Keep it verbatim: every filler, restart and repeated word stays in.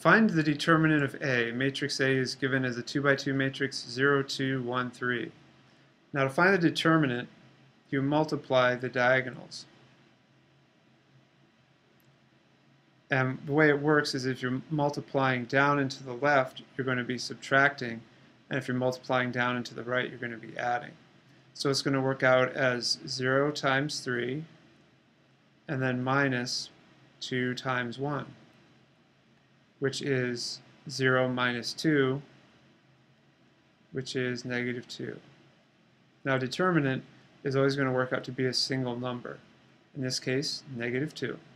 Find the determinant of A. Matrix A is given as a two by two matrix zero, two, one, three. Now to find the determinant, you multiply the diagonals. And the way it works is if you're multiplying down and to the left, you're going to be subtracting. And if you're multiplying down and to the right, you're going to be adding. So it's going to work out as zero times three, and then minus two times one, which is zero minus two, which is negative two. Now determinant is always going to work out to be a single number. In this case, negative two.